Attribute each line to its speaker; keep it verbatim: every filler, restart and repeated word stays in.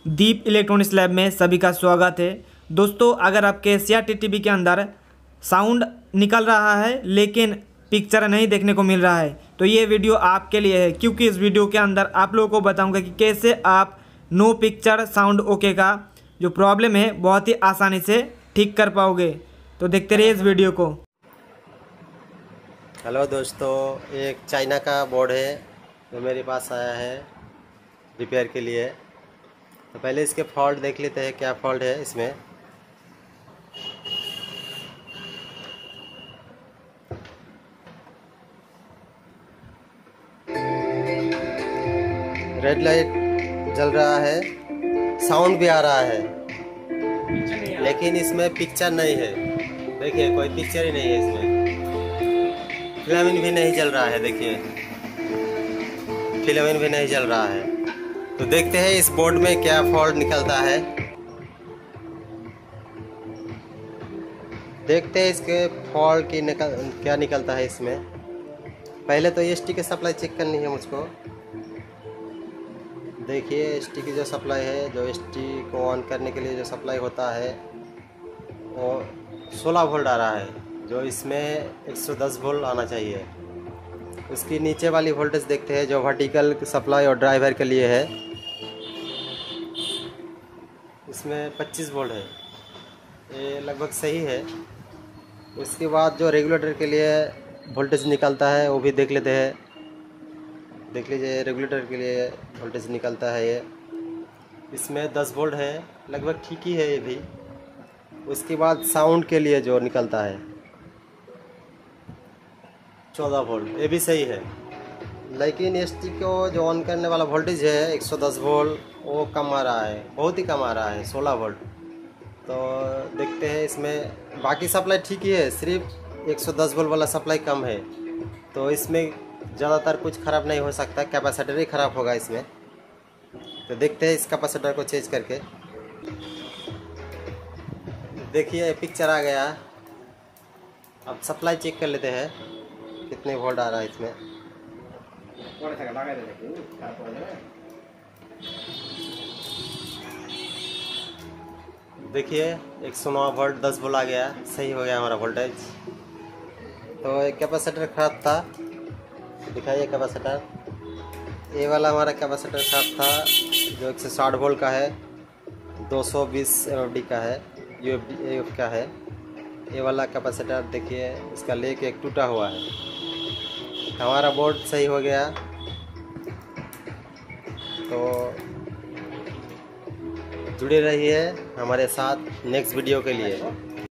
Speaker 1: दीप electronics lab में सभी का स्वागत है। दोस्तों, अगर आपके C R T T V के अंदर साउंड निकल रहा है लेकिन पिक्चर नहीं देखने को मिल रहा है तो ये वीडियो आपके लिए है, क्योंकि इस वीडियो के अंदर आप लोगों को बताऊंगा कि कैसे आप नो पिक्चर साउंड ओके का जो प्रॉब्लम है बहुत ही आसानी से ठीक कर पाओगे। तो देखते रहिए इस वीडियो को।
Speaker 2: हेलो दोस्तों, एक चाइना का बोर्ड है जो मेरे पास आया है रिपेयर के लिए। तो पहले इसके फॉल्ट देख लेते हैं, क्या फॉल्ट है इसमें। रेड लाइट जल रहा है, साउंड भी आ रहा है, लेकिन इसमें पिक्चर नहीं है। देखिए, कोई पिक्चर ही नहीं है इसमें। फिलामेंट भी नहीं जल रहा है, देखिए फिलामेंट भी नहीं जल रहा है। तो देखते हैं इस बोर्ड में क्या फॉल्ट निकलता है। देखते हैं इसके फॉल्ट की निकल क्या निकलता है इसमें। पहले तो एस टी की सप्लाई चेक करनी है मुझको। देखिए, एस टी की जो सप्लाई है, जो एस टी को ऑन करने के लिए जो सप्लाई होता है वो सोलह वोल्ट आ रहा है, जो इसमें एक सौ दस वोल्ट आना चाहिए। उसकी नीचे वाली वोल्टेज देखते हैं जो वर्टिकल सप्लाई और ड्राइवर के लिए है, इसमें पच्चीस वोल्ट है, ये लगभग सही है। उसके बाद जो रेगुलेटर के लिए वोल्टेज निकलता है वो भी देख लेते हैं। देख लीजिए, रेगुलेटर के लिए वोल्टेज निकलता है ये, इसमें दस वोल्ट है, लगभग ठीक ही है ये भी। उसके बाद साउंड के लिए जो निकलता है चौदह वोल्ट, ये भी सही है। लेकिन एस टी को जो ऑन करने वाला वोल्टेज है एक सौ दस वोल्ट, वो कम आ रहा है, बहुत ही कम आ रहा है, सोलह वोल्ट। तो देखते हैं इसमें। बाकी सप्लाई ठीक ही है, सिर्फ एक सौ दस वोल्ट वाला सप्लाई कम है। तो इसमें ज़्यादातर कुछ ख़राब नहीं हो सकता, कैपेसिटर ही ख़राब होगा इसमें। तो देखते हैं इस कैपेसिटर को चेंज करके। देखिए, पिक्चर आ गया। अब सप्लाई चेक कर लेते हैं कितने वोल्ट आ रहा है इसमें। देखिए, एक सौ नौ वोल्ट दस वोल्ट आ गया, सही हो गया हमारा वोल्टेज। तो एक कैपेसिटर खराब था, दिखाइए कैपेसिटर। ये वाला हमारा कैपेसिटर खराब था जो एक सौ साठ वोल्ट का है, दो सौ बीस एम एफ डी का है, यू एफ डी का है। ये वाला कैपेसिटर देखिए, इसका लेक एक टूटा हुआ है। हमारा बोर्ड सही हो गया। तो जुड़े रहिए हमारे साथ नेक्स्ट वीडियो के लिए।